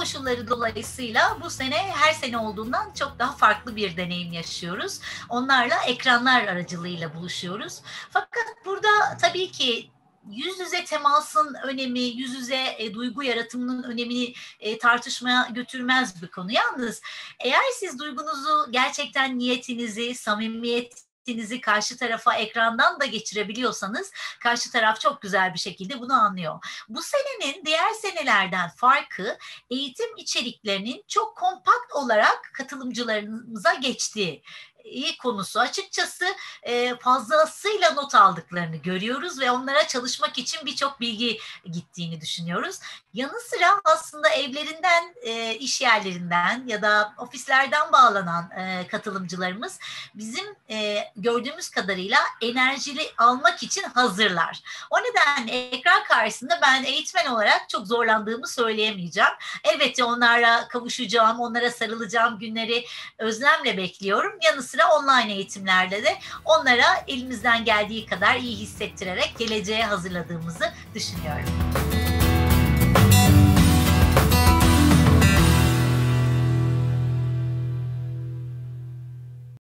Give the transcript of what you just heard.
koşulları dolayısıyla bu sene her sene olduğundan çok daha farklı bir deneyim yaşıyoruz. Onlarla ekranlar aracılığıyla buluşuyoruz. Fakat burada tabii ki yüz yüze temasın önemi, yüz yüze duygu yaratımının önemini tartışmaya götürmez bir konu. Yalnız eğer siz duygunuzu, gerçekten niyetinizi, samimiyetinizi karşı tarafa ekrandan da geçirebiliyorsanız karşı taraf çok güzel bir şekilde bunu anlıyor. Bu senenin diğer senelerden farkı eğitim içeriklerinin çok kompakt olarak katılımcılarımıza geçtiği konusu. Açıkçası fazlasıyla not aldıklarını görüyoruz ve onlara çalışmak için birçok bilgi gittiğini düşünüyoruz. Yanı sıra aslında evlerinden, iş yerlerinden ya da ofislerden bağlanan katılımcılarımız bizim gördüğümüz kadarıyla enerjili almak için hazırlar. O nedenle ekran karşısında ben eğitmen olarak çok zorlandığımı söyleyemeyeceğim. Elbette onlara kavuşacağım, onlara sarılacağım günleri özlemle bekliyorum. Yanı sıra online eğitimlerde de onlara elimizden geldiği kadar iyi hissettirerek geleceğe hazırladığımızı düşünüyorum.